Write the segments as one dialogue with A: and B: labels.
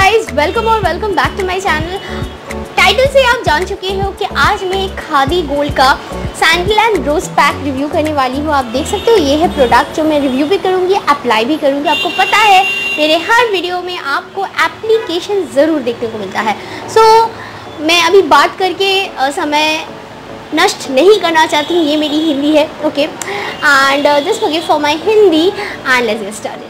A: Guys, welcome और welcome back to my channel. Title से आप जान चुके हो कि आज मैं एक खादी गोल्ड का sandal and rose pack review करने वाली हूँ। आप देख सकते हो ये है प्रोडक्ट जो मैं रिव्यू भी करूँगी, अप्लाई भी करूँगी। आपको पता है मेरे हर वीडियो में आपको एप्लीकेशन ज़रूर देखने को मिलता है। मैं अभी बात करके समय नष्ट नहीं करना चाहती हूँ, ये मेरी हिंदी है, okay. And just forgive for my Hindi and let's get started.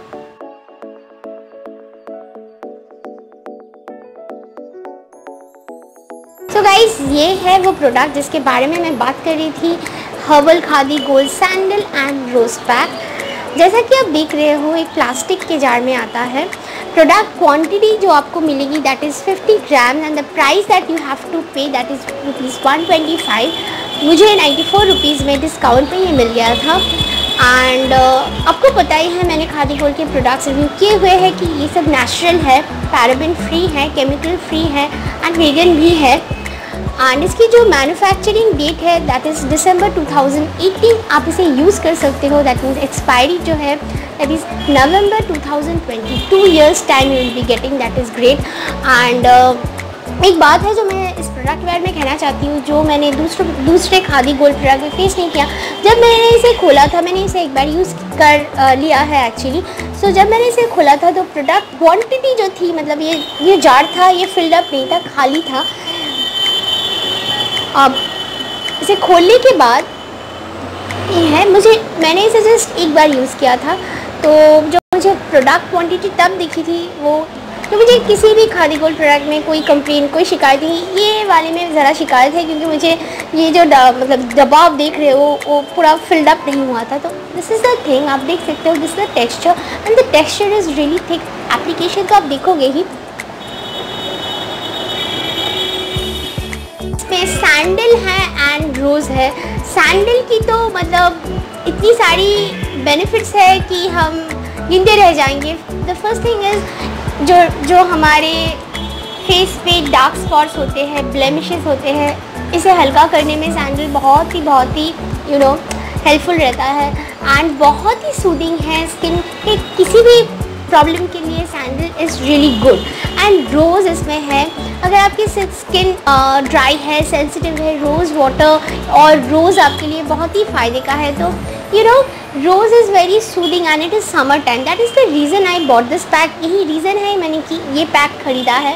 A: तो गाइस, ये है वो प्रोडक्ट जिसके बारे में मैं बात कर रही थी, herbal Khadi gold sandal and rose pack. जैसा कि आप देख रहे हो, एक प्लास्टिक के जार में आता है। प्रोडक्ट क्वांटिटी जो आपको मिलेगी that is 50 gram and the price that you have to pay that is ₹125। मुझे 94 रुपीज़ में डिस्काउंट पे ये मिल गया था। एंड आपको पता ही है, मैंने खादी गोल्ड के प्रोडक्ट्स रिव्यू किए हुए हैं कि ये सब नेचुरल है, पैराबेन फ्री है, केमिकल फ्री है एंड वेगन भी है। एंड इसकी जो मैन्युफैक्चरिंग डेट है दैट इज़ दिसंबर 2018। आप इसे यूज़ कर सकते हो। दैट मीन्स एक्सपायरी जो है that is November 2020। 2 years time you will be getting, that is great. And एक बात है जो मैं इस प्रोडक्ट के बारे में कहना चाहती हूँ, जो मैंने दूसरे खादी गोल्ड प्रोडक्ट में फेस नहीं किया। जब मैंने इसे खोला था, मैंने इसे एक बार यूज़ कर लिया है एक्चुअली। सो जब मैंने इसे खोला था तो प्रोडक्ट क्वांटिटी जो थी, मतलब ये जार था, ये फिल्ड अप नहीं था, खाली था। अब इसे खोलने के बाद ये है, मैंने इसे जस्ट एक बार यूज़ किया था, तो जो मुझे प्रोडक्ट क्वांटिटी तब दिखी थी वो, तो मुझे किसी भी खादी गोल्ड प्रोडक्ट में कोई कंप्लेन, कोई शिकायत नहीं। ये वाले में ज़रा शिकायत है क्योंकि मुझे ये जो मतलब दबाव देख रहे हो वो पूरा फिल्ड अप नहीं हुआ था। तो दिस इज़ द थिंग, आप देख सकते हो, this is the texture and the texture is really thick. Application तो आप देखोगे ही। इसमें सैंडल है एंड रोज़ है। सैंडल की तो मतलब इतनी सारी बेनिफिट्स है कि हम गिनते रह जाएंगे। द फर्स्ट थिंग इज़ जो हमारे फेस पे डार्क स्पॉट्स होते हैं, ब्लेमिशेस होते हैं, इसे हल्का करने में सैंडल बहुत ही हेल्पफुल रहता है। एंड बहुत ही सूदिंग है स्किन के किसी भी प्रॉब्लम के लिए। Sandal is really good. And rose इसमें है, अगर आपकी स्किन ड्राई है, सेंसिटिव है, रोज़ वाटर और रोज़ आपके लिए बहुत ही फ़ायदे का है। तो rose is very soothing and it is summer time. That is the reason I bought this pack. यही रीज़न है मैंने कि ये पैक ख़रीदा है।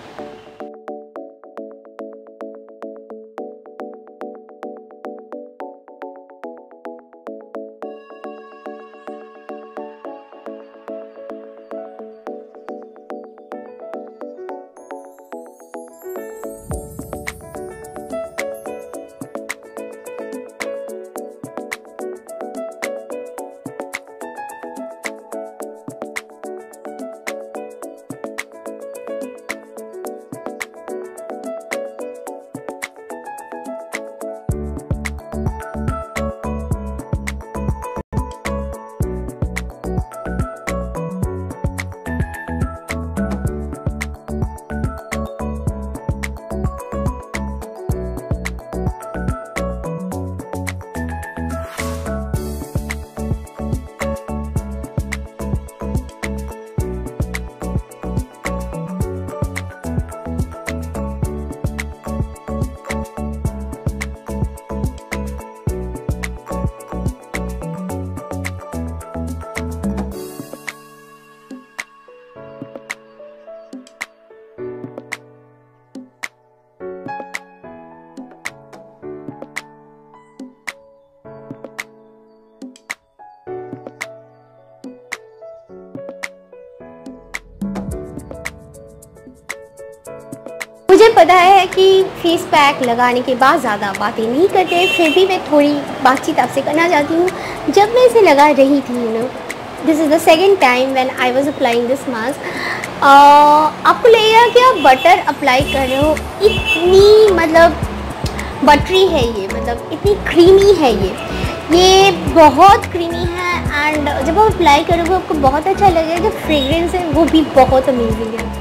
A: मुझे पता है कि फेस पैक लगाने के बाद ज़्यादा बातें नहीं करते, फिर भी मैं थोड़ी बातचीत आपसे करना चाहती हूँ। जब मैं इसे लगा रही थी, this is the second time when I was applying this mask. आपको लगेगा कि आप बटर अप्लाई कर रहे हो। इतनी मतलब बटरी है ये, मतलब इतनी क्रीमी है ये बहुत क्रीमी है। एंड जब आप अप्लाई करोगे आपको बहुत अच्छा लगेगा। जो फ्रेग्रेंस है वो भी बहुत अमेजिंग है।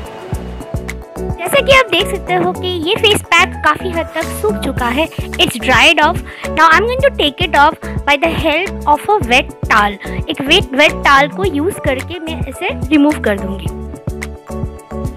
A: जैसा कि आप देख सकते हो कि ये फेस पैक काफ़ी हद तक सूख चुका है। It's dried off. Now I am going to take it off by the help of a wet towel. एक वेट टाल को यूज़ करके मैं इसे रिमूव कर दूंगी।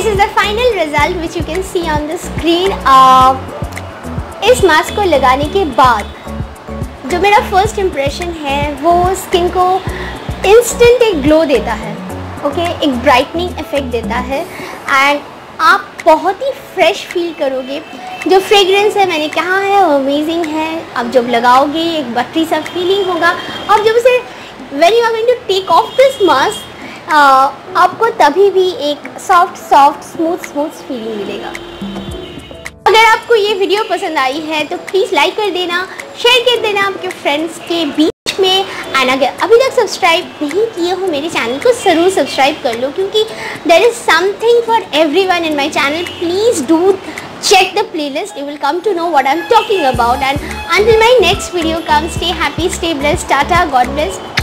A: This is the final result which you can see on the screen. इस mask को लगाने के बाद जो मेरा फर्स्ट इम्प्रेशन है वो स्किन को इंस्टेंट एक ग्लो देता है, ओके, एक ब्राइटनिंग इफेक्ट देता है एंड आप बहुत ही फ्रेश फील करोगे। जो फ्रेगरेंस है मैंने कहा है वो अमेजिंग है। आप जब लगाओगे एक बटरी सा फीलिंग होगा और जब उसे when you are going to take off this mask आपको तभी भी एक सॉफ्ट स्मूथ फीलिंग मिलेगा। अगर आपको ये वीडियो पसंद आई है तो प्लीज़ लाइक कर देना, शेयर कर देना आपके फ्रेंड्स के बीच में एंड अगर अभी तक सब्सक्राइब नहीं किए हो मेरे चैनल को ज़रूर सब्सक्राइब कर लो क्योंकि there is something for everyone in my channel. Please do check the playlist, you will come to know what I'm talking about, and until my next video comes, stay happy, stay blessed, tata, God bless.